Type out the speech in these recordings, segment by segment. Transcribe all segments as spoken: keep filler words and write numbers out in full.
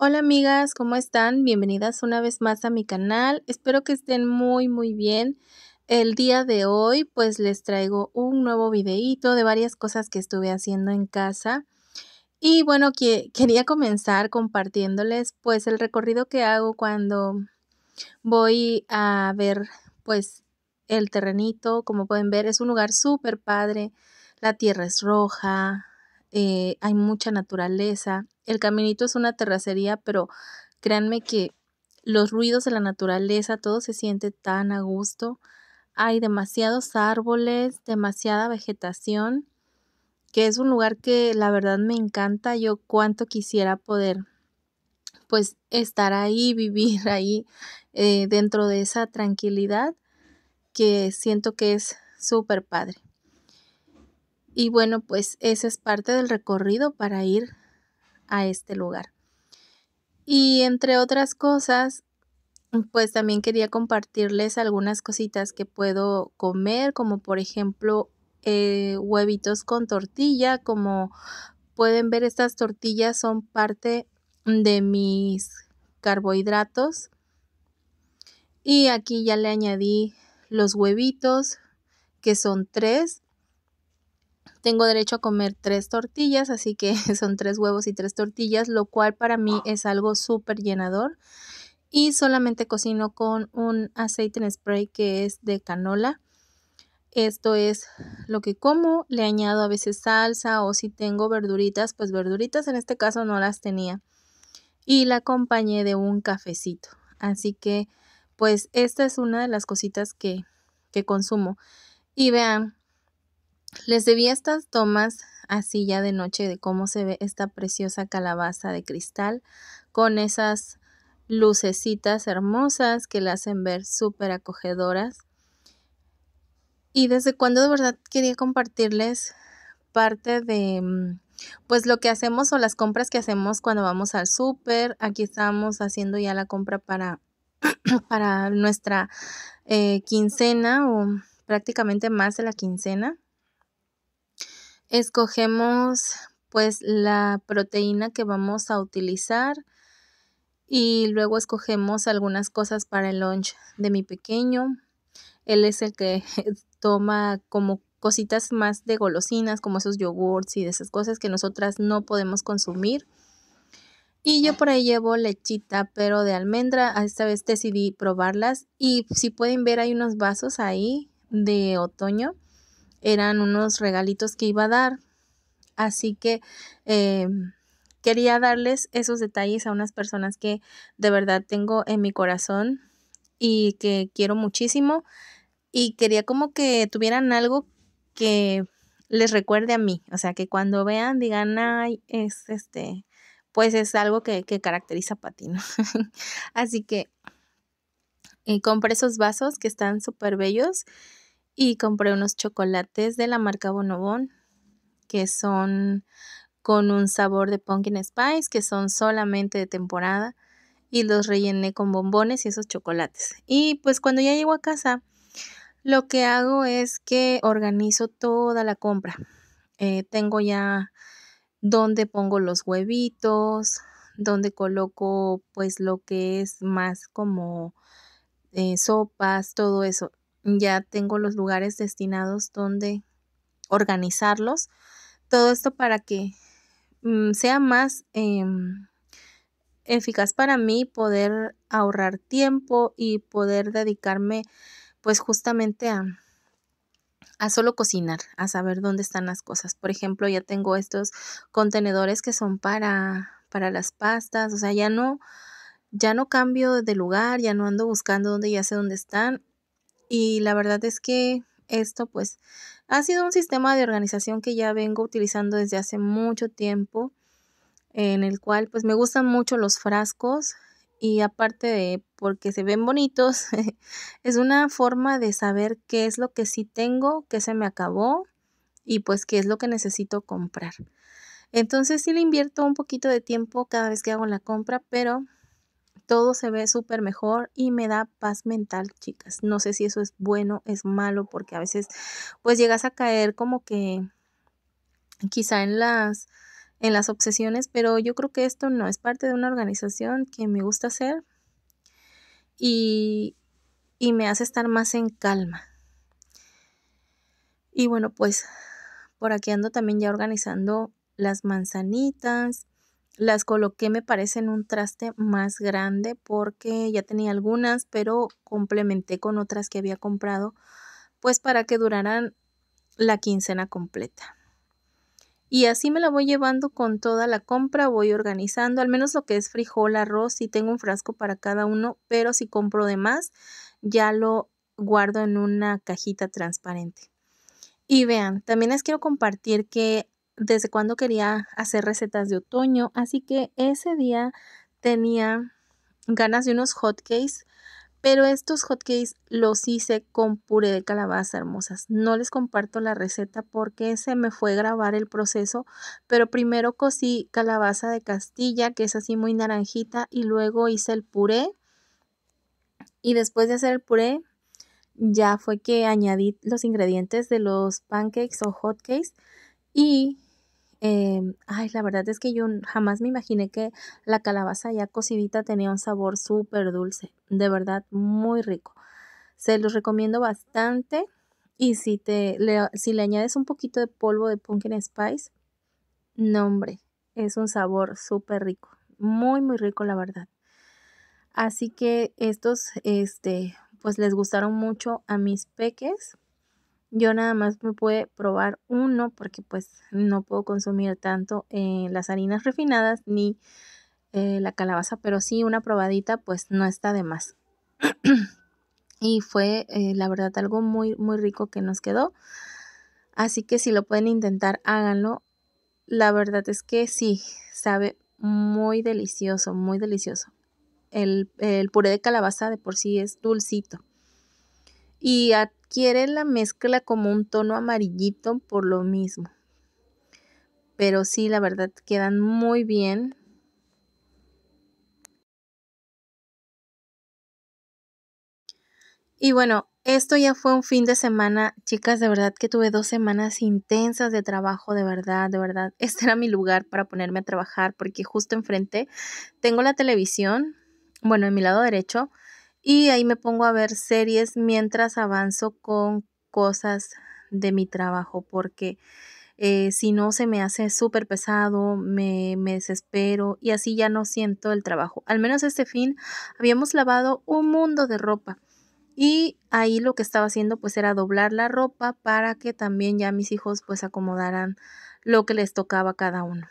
Hola amigas, ¿cómo están? Bienvenidas una vez más a mi canal. Espero que estén muy muy bien. El día de hoy pues les traigo un nuevo videíto de varias cosas que estuve haciendo en casa. Y bueno, que quería comenzar compartiéndoles pues el recorrido que hago cuando voy a ver pues el terrenito. Como pueden ver, es un lugar súper padre. La tierra es roja, eh, hay mucha naturaleza. El caminito es una terracería, pero créanme que los ruidos de la naturaleza, todo se siente tan a gusto. Hay demasiados árboles, demasiada vegetación, que es un lugar que la verdad me encanta. Yo cuánto quisiera poder pues estar ahí, vivir ahí eh, dentro de esa tranquilidad que siento que es súper padre. Y bueno, pues esa es parte del recorrido para ir a este lugar. Y entre otras cosas, pues también quería compartirles algunas cositas que puedo comer, como por ejemplo eh, huevitos con tortilla. Como pueden ver, estas tortillas son parte de mis carbohidratos. Y aquí ya le añadí los huevitos, que son tres. Tengo derecho a comer tres tortillas, así que son tres huevos y tres tortillas, lo cual para mí es algo súper llenador. Y solamente cocino con un aceite en spray que es de canola. Esto es lo que como. Le añado a veces salsa, o si tengo verduritas, pues verduritas, en este caso no las tenía. Y la acompañé de un cafecito. Así que pues esta es una de las cositas que, que consumo. Y vean, les debí estas tomas así ya de noche de cómo se ve esta preciosa calabaza de cristal con esas lucecitas hermosas que la hacen ver súper acogedoras. Y desde cuando de verdad quería compartirles parte de pues lo que hacemos o las compras que hacemos cuando vamos al súper. Aquí estamos haciendo ya la compra para, para nuestra eh, quincena, o prácticamente más de la quincena. Escogemos pues la proteína que vamos a utilizar y luego escogemos algunas cosas para el lunch de mi pequeño. Él es el que toma como cositas más de golosinas, como esos yogurts y de esas cosas que nosotras no podemos consumir. Y yo por ahí llevo lechita, pero de almendra. Esta vez decidí probarlas y si pueden ver, hay unos vasos ahí de otoño. Eran unos regalitos que iba a dar. Así que eh, quería darles esos detalles a unas personas que de verdad tengo en mi corazón y que quiero muchísimo. Y quería como que tuvieran algo que les recuerde a mí. O sea, que cuando vean digan, ay, es este, pues es algo que, que caracteriza a Pati, ¿no? Así que eh, compré esos vasos que están súper bellos. Y compré unos chocolates de la marca Bonobon, que son con un sabor de pumpkin spice, que son solamente de temporada, y los rellené con bombones y esos chocolates. Y pues cuando ya llego a casa, lo que hago es que organizo toda la compra. Eh, tengo ya donde pongo los huevitos, donde coloco pues lo que es más como eh, sopas, todo eso. Ya tengo los lugares destinados donde organizarlos. Todo esto para que mm, sea más eh, eficaz para mí, poder ahorrar tiempo y poder dedicarme pues justamente a, a solo cocinar, a saber dónde están las cosas. Por ejemplo, ya tengo estos contenedores que son para, para las pastas. O sea, ya no, ya no cambio de lugar, ya no ando buscando dónde, ya sé dónde están. Y la verdad es que esto pues ha sido un sistema de organización que ya vengo utilizando desde hace mucho tiempo, en el cual pues me gustan mucho los frascos. Y aparte de porque se ven bonitos, es una forma de saber qué es lo que sí tengo, qué se me acabó y pues qué es lo que necesito comprar. Entonces sí le invierto un poquito de tiempo cada vez que hago la compra, pero todo se ve súper mejor y me da paz mental, chicas. No sé si eso es bueno, es malo, porque a veces pues llegas a caer como que quizá en las en las obsesiones, pero yo creo que esto no es parte de una organización que me gusta hacer y, y me hace estar más en calma. Y bueno, pues por aquí ando también ya organizando las manzanitas. Las coloqué, me parece, en un traste más grande porque ya tenía algunas, pero complementé con otras que había comprado, pues para que duraran la quincena completa. Y así me la voy llevando con toda la compra, voy organizando, al menos lo que es frijol, arroz, sí tengo un frasco para cada uno, pero si compro de más, ya lo guardo en una cajita transparente. Y vean, también les quiero compartir que desde cuando quería hacer recetas de otoño, así que ese día tenía ganas de unos hotcakes, pero estos hotcakes los hice con puré de calabaza, hermosas. No les comparto la receta porque se me fue grabar el proceso, pero primero cocí calabaza de Castilla, que es así muy naranjita, y luego hice el puré. Y después de hacer el puré, ya fue que añadí los ingredientes de los pancakes o hotcakes y eh, ay, la verdad es que yo jamás me imaginé que la calabaza ya cocidita tenía un sabor súper dulce, de verdad muy rico. Se los recomiendo bastante y si te le, si le añades un poquito de polvo de pumpkin spice, no hombre, es un sabor súper rico, muy muy rico la verdad. Así que estos, este, pues les gustaron mucho a mis peques. Yo nada más me pude probar uno porque pues no puedo consumir tanto eh, las harinas refinadas ni eh, la calabaza, pero sí una probadita pues no está de más. Y fue eh, la verdad algo muy muy rico que nos quedó. Así que si lo pueden intentar, háganlo. La verdad es que sí, sabe muy delicioso, muy delicioso. El, el puré de calabaza de por sí es dulcito. Y adquiere la mezcla como un tono amarillito por lo mismo. Pero sí, la verdad, quedan muy bien. Y bueno, esto ya fue un fin de semana, chicas, de verdad que tuve dos semanas intensas de trabajo, de verdad, de verdad. Este era mi lugar para ponerme a trabajar porque justo enfrente tengo la televisión, bueno, en mi lado derecho, y ahí me pongo a ver series mientras avanzo con cosas de mi trabajo porque eh, si no se me hace súper pesado, me, me desespero y así ya no siento el trabajo. Al menos este fin habíamos lavado un mundo de ropa y ahí lo que estaba haciendo pues era doblar la ropa para que también ya mis hijos pues acomodaran lo que les tocaba a cada uno.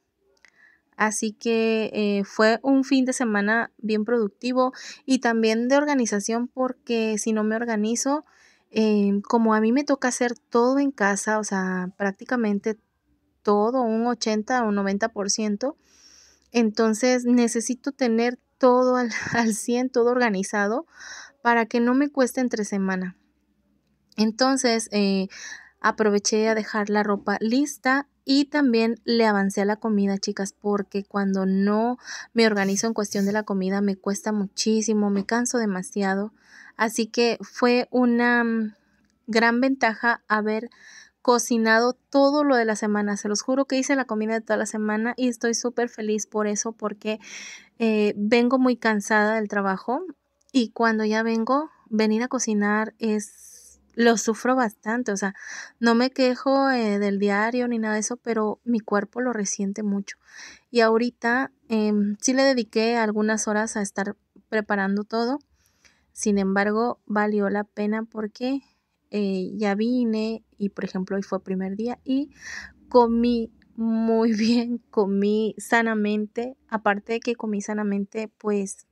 Así que eh, fue un fin de semana bien productivo y también de organización porque si no me organizo, eh, como a mí me toca hacer todo en casa, o sea, prácticamente todo, un ochenta o noventa por ciento, entonces necesito tener todo al, al cien, todo organizado para que no me cueste entre semana. Entonces, eh, aproveché a dejar la ropa lista y también le avancé a la comida, chicas, porque cuando no me organizo en cuestión de la comida me cuesta muchísimo, me canso demasiado. Así que fue una mm, gran ventaja haber cocinado todo lo de la semana. Se los juro que hice la comida de toda la semana y estoy súper feliz por eso porque eh, vengo muy cansada del trabajo y cuando ya vengo, venir a cocinar es lo sufro bastante, o sea, no me quejo eh, del diario ni nada de eso, pero mi cuerpo lo resiente mucho. Y ahorita eh, sí le dediqué algunas horas a estar preparando todo, sin embargo, valió la pena porque eh, ya vine y, por ejemplo, hoy fue primer día y comí muy bien, comí sanamente, aparte de que comí sanamente, pues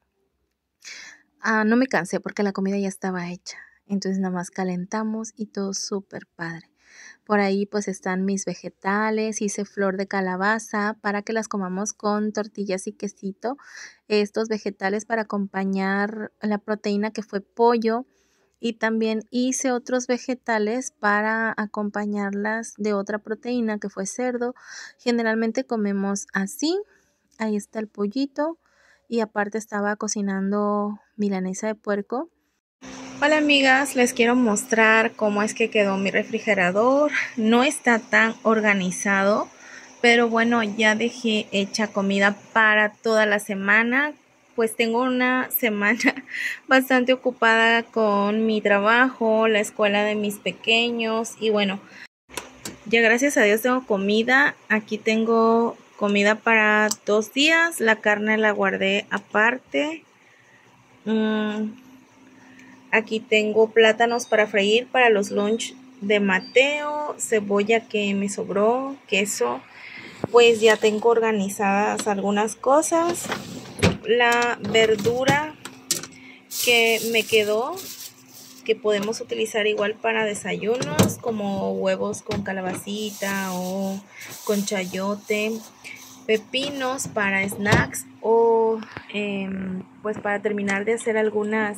ah, no me cansé porque la comida ya estaba hecha. Entonces nada más calentamos y todo súper padre. Por ahí pues están mis vegetales, hice flor de calabaza para que las comamos con tortillas y quesito. Estos vegetales para acompañar la proteína que fue pollo. Y también hice otros vegetales para acompañarlas de otra proteína que fue cerdo. Generalmente comemos así. Ahí está el pollito. Y aparte estaba cocinando milanesa de puerco. Hola amigas, les quiero mostrar cómo es que quedó mi refrigerador. No está tan organizado, Pero bueno, ya dejé hecha comida para toda la semana, pues tengo una semana bastante ocupada con mi trabajo, la escuela de mis pequeños y bueno, ya gracias a Dios tengo comida. Aquí tengo comida para dos días, la carne la guardé aparte. Mm, aquí tengo plátanos para freír para los lunch de Mateo, cebolla que me sobró, queso. Pues ya tengo organizadas algunas cosas. La verdura que me quedó, que podemos utilizar igual para desayunos, como huevos con calabacita o con chayote, pepinos para snacks o eh, pues para terminar de hacer algunas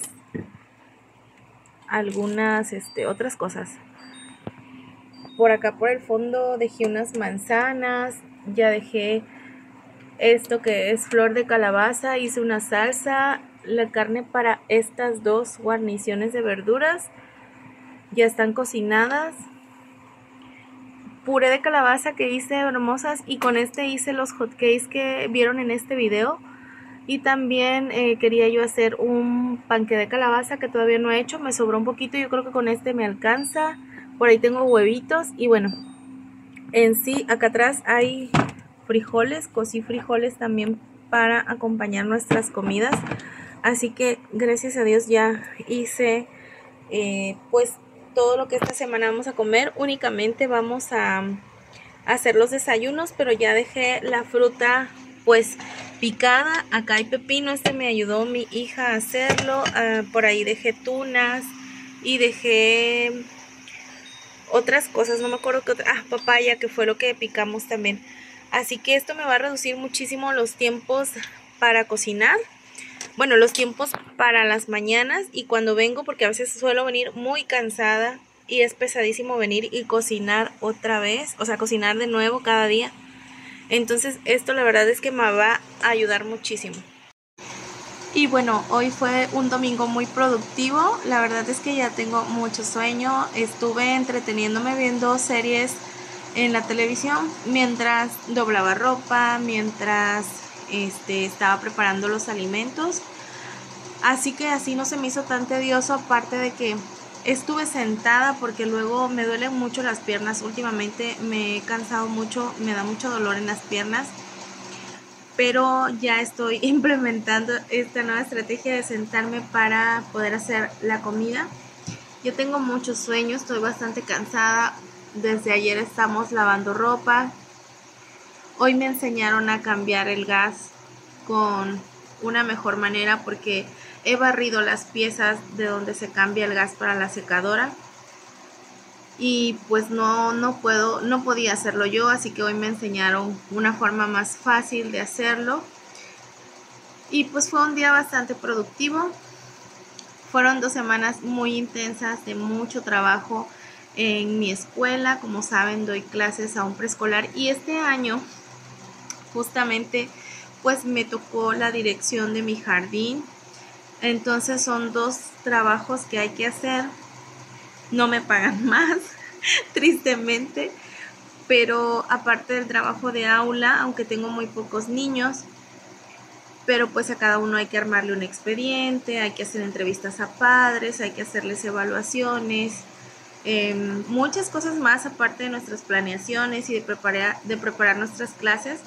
algunas este, otras cosas. Por acá por el fondo dejé unas manzanas, ya dejé esto que es flor de calabaza, hice una salsa, la carne para estas dos guarniciones de verduras ya están cocinadas, puré de calabaza que hice hermosas y con este hice los hotcakes que vieron en este video y también eh, quería yo hacer un panque de calabaza que todavía no he hecho, me sobró un poquito, yo creo que con este me alcanza, por ahí tengo huevitos y bueno, en sí acá atrás hay frijoles, cocí frijoles también para acompañar nuestras comidas, así que gracias a Dios ya hice eh, pues todo lo que esta semana vamos a comer. Únicamente vamos a, a hacer los desayunos, pero ya dejé la fruta pues picada. Acá hay pepino, este me ayudó mi hija a hacerlo, uh, por ahí dejé tunas y dejé otras cosas, no me acuerdo qué otra, ah, papaya, que fue lo que picamos también. Así que esto me va a reducir muchísimo los tiempos para cocinar. Bueno, los tiempos para las mañanas y cuando vengo, porque a veces suelo venir muy cansada y es pesadísimo venir y cocinar otra vez, o sea, cocinar de nuevo cada día. Entonces esto la verdad es que me va a ayudar muchísimo. Y bueno, hoy fue un domingo muy productivo, la verdad es que ya tengo mucho sueño, estuve entreteniéndome viendo series en la televisión mientras doblaba ropa, mientras este, estaba preparando los alimentos, así que así no se me hizo tan tedioso, aparte de que estuve sentada porque luego me duelen mucho las piernas, últimamente me he cansado mucho, me da mucho dolor en las piernas, pero ya estoy implementando esta nueva estrategia de sentarme para poder hacer la comida. Yo tengo mucho sueño, estoy bastante cansada, desde ayer estamos lavando ropa, hoy me enseñaron a cambiar el gas con una mejor manera porque he barrido las piezas de donde se cambia el gas para la secadora y pues no, no puedo, no podía hacerlo yo, así que hoy me enseñaron una forma más fácil de hacerlo y pues fue un día bastante productivo. Fueron dos semanas muy intensas de mucho trabajo en mi escuela. Como saben, doy clases a un preescolar y este año justamente pues me tocó la dirección de mi jardín. Entonces son dos trabajos que hay que hacer. No me pagan más, tristemente, pero aparte del trabajo de aula, aunque tengo muy pocos niños, pero pues a cada uno hay que armarle un expediente, hay que hacer entrevistas a padres, hay que hacerles evaluaciones, eh, muchas cosas más aparte de nuestras planeaciones y de preparar, de preparar nuestras clases.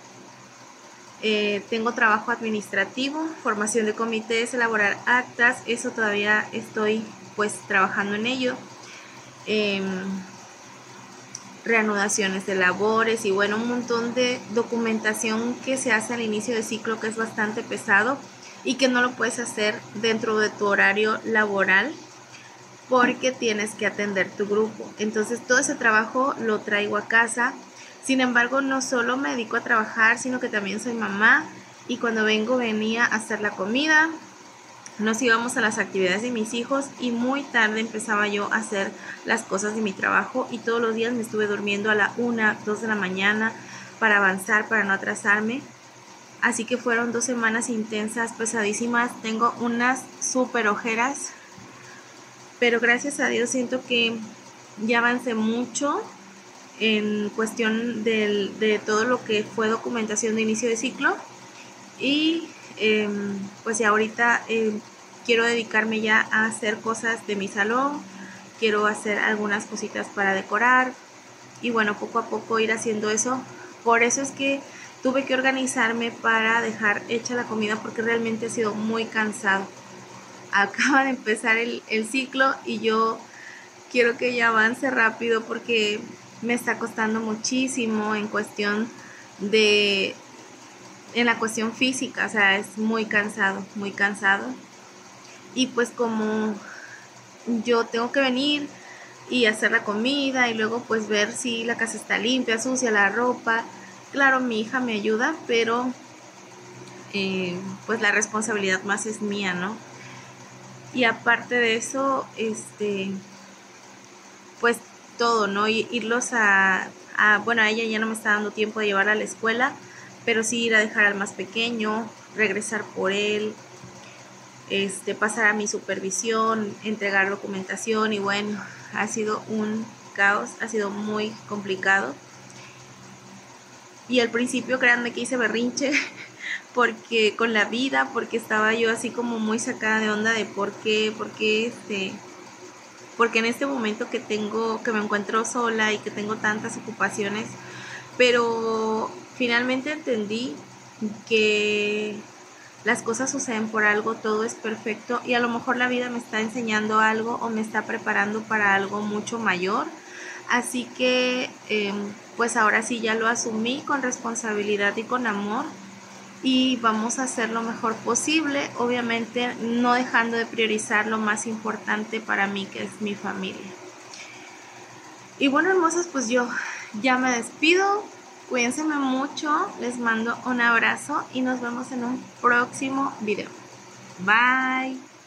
Eh, tengo trabajo administrativo, formación de comités, elaborar actas, eso todavía estoy pues trabajando en ello. Eh, reanudaciones de labores y bueno, un montón de documentación que se hace al inicio de ciclo que es bastante pesado y que no lo puedes hacer dentro de tu horario laboral porque tienes que atender tu grupo. Entonces todo ese trabajo lo traigo a casa. Sin embargo, no solo me dedico a trabajar, sino que también soy mamá y cuando vengo venía a hacer la comida, nos íbamos a las actividades de mis hijos y muy tarde empezaba yo a hacer las cosas de mi trabajo y todos los días me estuve durmiendo a la una, dos de la mañana para avanzar, para no atrasarme. Así que fueron dos semanas intensas, pesadísimas. Tengo unas súper ojeras, pero gracias a Dios siento que ya avancé mucho. en cuestión del, de todo lo que fue documentación de inicio de ciclo. Y eh, pues ya ahorita eh, quiero dedicarme ya a hacer cosas de mi salón, quiero hacer algunas cositas para decorar y bueno, poco a poco ir haciendo eso. Por eso es que tuve que organizarme para dejar hecha la comida, porque realmente ha sido muy cansado. Acaba de empezar el, el ciclo y yo quiero que ya avance rápido porque me está costando muchísimo en cuestión de, en la cuestión física, o sea, es muy cansado, muy cansado. Y pues como yo tengo que venir y hacer la comida y luego pues ver si la casa está limpia, sucia, la ropa. Claro, mi hija me ayuda, pero eh, pues la responsabilidad más es mía, ¿no? Y aparte de eso, este, pues todo, ¿no? Irlos a, a, bueno, a ella ya no me está dando tiempo de llevarla a la escuela, pero sí ir a dejar al más pequeño, regresar por él, este, pasar a mi supervisión, entregar documentación y bueno, ha sido un caos, ha sido muy complicado. Y al principio créanme que hice berrinche porque con la vida, porque estaba yo así como muy sacada de onda de por qué, por qué este, porque en este momento que tengo, que me encuentro sola y que tengo tantas ocupaciones, pero finalmente entendí que las cosas suceden por algo, todo es perfecto y a lo mejor la vida me está enseñando algo o me está preparando para algo mucho mayor. Así que eh, pues ahora sí ya lo asumí con responsabilidad y con amor y vamos a hacer lo mejor posible, obviamente no dejando de priorizar lo más importante para mí, que es mi familia. Y bueno, hermosas, pues yo ya me despido. Cuídense mucho, les mando un abrazo y nos vemos en un próximo video. Bye.